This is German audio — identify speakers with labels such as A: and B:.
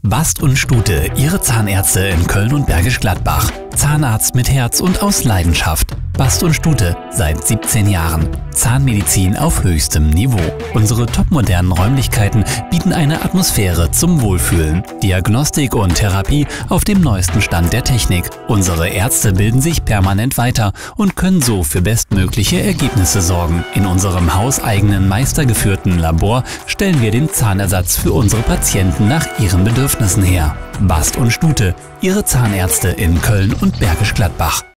A: Bast und Stute, Ihre Zahnärzte in Köln und Bergisch Gladbach. Zahnarzt mit Herz und aus Leidenschaft. Bast und Stute, seit 17 Jahren. Zahnmedizin auf höchstem Niveau. Unsere topmodernen Räumlichkeiten bieten eine Atmosphäre zum Wohlfühlen. Diagnostik und Therapie auf dem neuesten Stand der Technik. Unsere Ärzte bilden sich permanent weiter und können so für bestmögliche Ergebnisse sorgen. In unserem hauseigenen meistergeführten Labor stellen wir den Zahnersatz für unsere Patienten nach ihren Bedürfnissen her. Bast und Stute, Ihre Zahnärzte in Köln und Bergisch Gladbach.